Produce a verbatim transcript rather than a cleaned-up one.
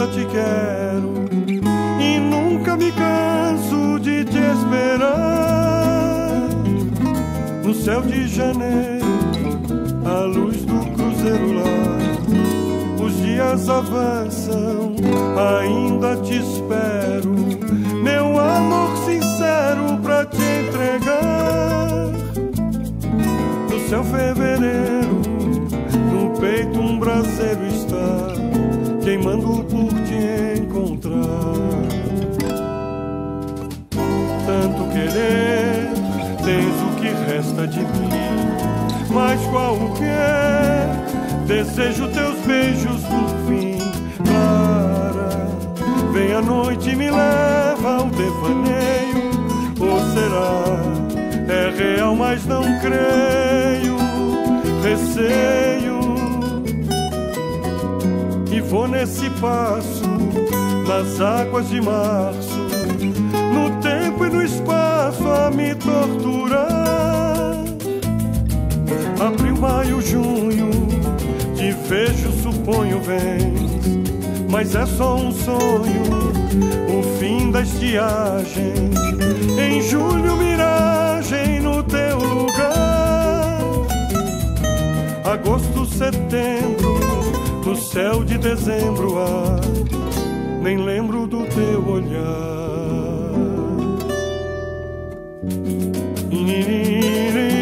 ainda te quero e nunca me canso de te esperar. No céu de janeiro, a luz do cruzeiro lá, os dias avançam, ainda te espero, meu amor sincero pra te entregar. No céu fevereiro, no peito um braseiro está, queimando por te encontrar. Tanto querer, tens o que resta de mim, mas qual o que é? Desejo teus beijos por fim. Clara, vem a noite e me leva ao devaneio. Ou será? É real, mas não creio. Receio e vou nesse passo, nas águas de março, no tempo e no espaço a me torturar. Abril, maio, junho, te vejo, suponho, vens, mas é só um sonho, o fim da estiagem. Em julho, miragem no teu lugar. Agosto, setembro, no céu de dezembro, ah, nem lembro do teu olhar.